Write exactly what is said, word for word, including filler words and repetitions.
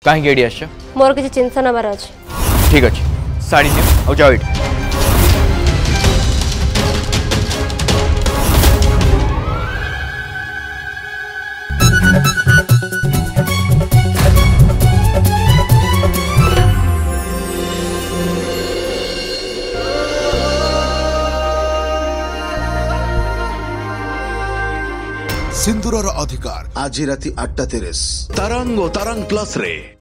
कहीं एडी आछ मोर किसी चिंता नबार अछि। ठीक अछि साड़ी ने आ जाओ एठी। सिंदूरर अधिकार आज राति आठटा तीस तरंग और तरंग प्लस रे।